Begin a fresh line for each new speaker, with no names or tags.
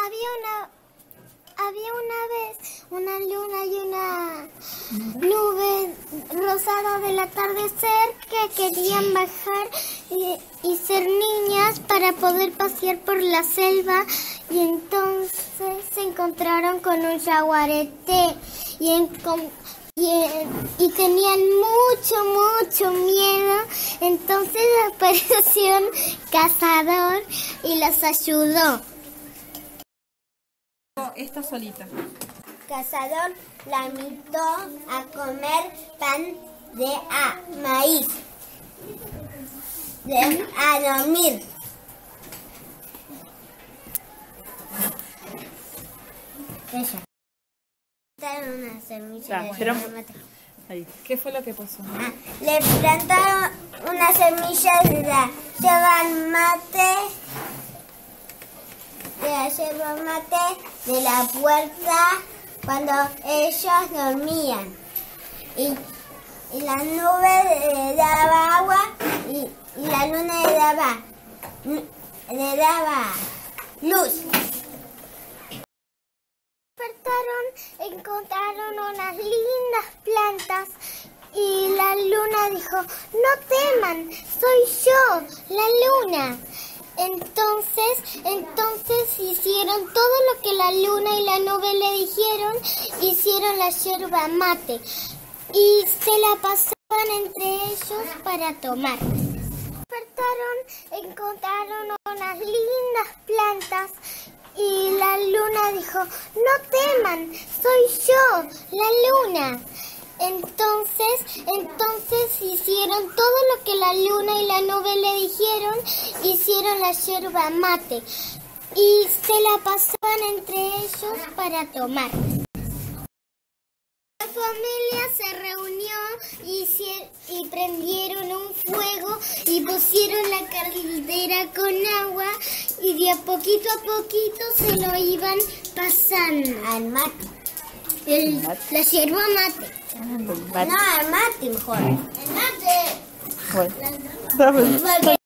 Había una vez una luna y una nube rosada del atardecer que querían bajar y ser niñas para poder pasear por la selva, y entonces se encontraron con un jaguarete y tenían mucho miedo. Entonces apareció un cazador y los ayudó.
Esta solita.
Cazador la invitó a comer pan de maíz, a dormir. Ella. Una semilla de mate.
¿Qué fue lo que pasó?
Le plantaron una semilla de la yerba mate. De la yerba mate de la puerta cuando ellos dormían, y la nube le daba agua y la luna le daba luz. Despertaron, encontraron unas lindas plantas y la luna dijo: no teman, soy yo, la luna. Entonces hicieron todo lo que la luna y la nube le dijeron, hicieron la yerba mate y se la pasaban entre ellos para tomar. Despertaron, encontraron unas lindas plantas y la luna dijo: no teman, soy yo, la luna. Entonces hicieron todo lo que la luna y la nube le dijeron, hicieron la yerba mate y se la pasaban entre ellos para tomar. La familia se reunió y prendieron un fuego y pusieron la caldera con agua, y de a poquito se lo iban pasando al mate. La yerba mate. No, el mate mejor. El mate.
Bueno.